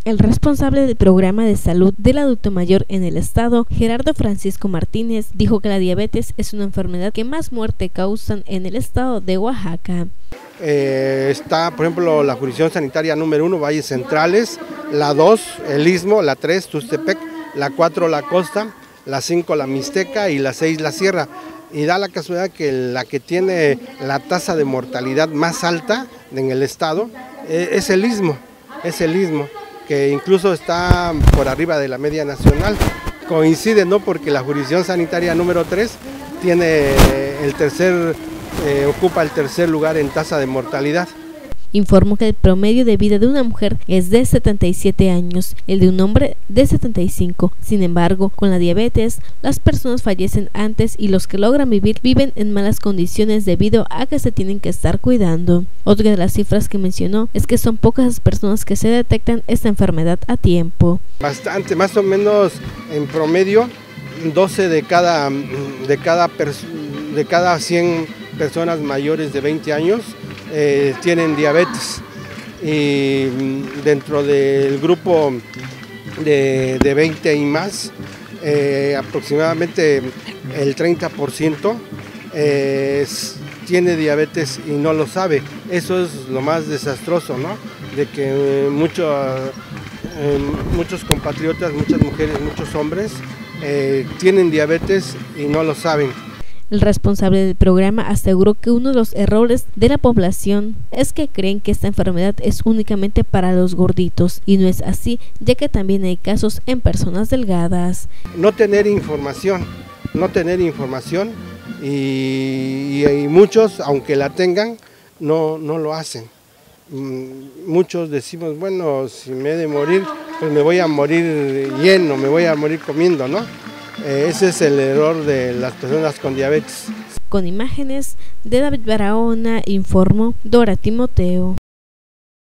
El responsable del programa de salud del adulto mayor en el estado, Gerardo Francisco Martínez, dijo que la diabetes es una enfermedad que más muerte causan en el estado de Oaxaca. Está, por ejemplo, la jurisdicción sanitaria número 1, Valles Centrales, la 2, el Istmo, la 3, Tustepec, la 4, la Costa, la 5, la Mixteca y la 6, la Sierra. Y da la casualidad que la que tiene la tasa de mortalidad más alta en el estado es el Istmo, que incluso está por arriba de la media nacional. Coincide, ¿no?, porque la jurisdicción sanitaria número 3 tiene ocupa el tercer lugar en tasa de mortalidad. Informó que el promedio de vida de una mujer es de 77 años, el de un hombre de 75. Sin embargo, con la diabetes, las personas fallecen antes y los que logran vivir viven en malas condiciones debido a que se tienen que estar cuidando. Otra de las cifras que mencionó es que son pocas las personas que se detectan esta enfermedad a tiempo. Bastante, más o menos en promedio, 12 de cada 100 personas mayores de 20 años tienen diabetes, y dentro del grupo de 20 y más, aproximadamente el 30% tiene diabetes y no lo sabe. Eso es lo más desastroso, ¿no?, de que muchos compatriotas, muchas mujeres, muchos hombres tienen diabetes y no lo saben. El responsable del programa aseguró que uno de los errores de la población es que creen que esta enfermedad es únicamente para los gorditos, y no es así, ya que también hay casos en personas delgadas. No tener información y muchos, aunque la tengan, no lo hacen. Muchos decimos, bueno, si me he de morir, pues me voy a morir lleno, me voy a morir comiendo, ¿no? Ese es el error de las personas con diabetes. Con imágenes de David Barahona, informó Dora Timoteo.